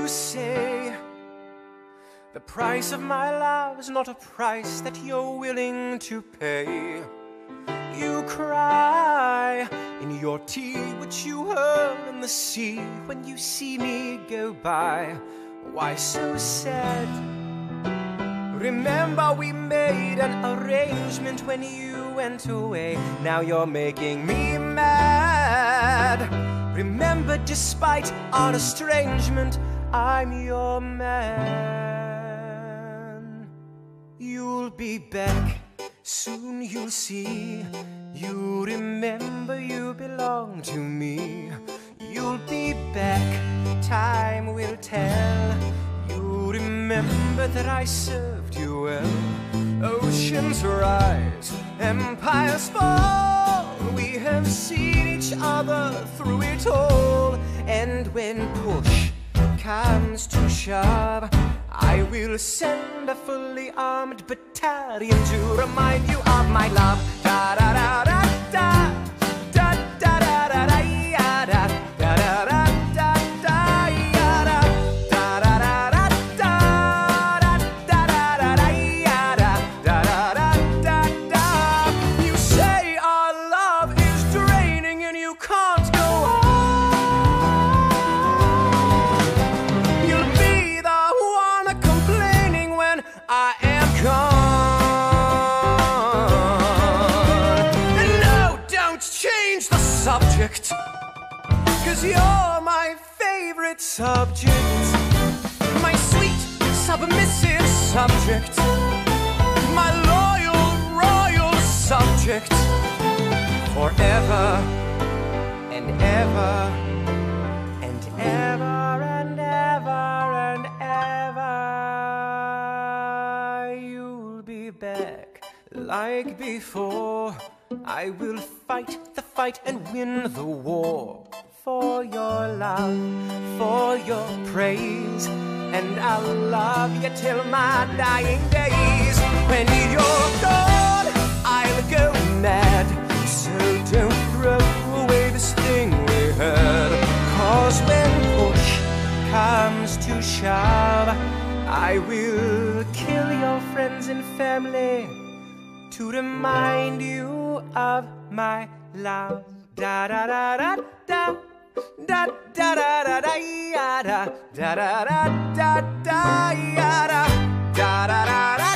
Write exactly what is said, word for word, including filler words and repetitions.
You say the price of my love is not a price that you're willing to pay. You cry in your tea, which you hurl in the sea when you see me go by. Why so sad? Remember we made an arrangement when you went away. Now you're making me mad. Remember, despite our estrangement, I'm your man. You'll be back, soon you'll see. You remember you belong to me. You'll be back, time will tell. You remember that I served you well. Oceans rise, empires fall. We have seen each other through it all. And when push comes to shove, I will send a fully armed battalion to remind you of my love. Da da da da da da da da da da ya da da da da da da ya da da da da da da da da da da ya da da da da da. You say our love is draining and you can't go on. You'll be the one complaining when I am gone. And no, don't change the subject, 'cause you're my favorite subject. My sweet, submissive subject. My loyal, royal subject. Forever and ever and ever and ever and ever. You'll be back like before. I will fight the fight and win the war. For your love, for your praise. And I'll love you till my dying days. When you're gone, I'll go mad. So don't throw away this thing we had. 'Cause when push comes to shove, I will kill your friends and family to remind you of my love. Da da da da da da da da da da ya da da da da da da ya da da da da da.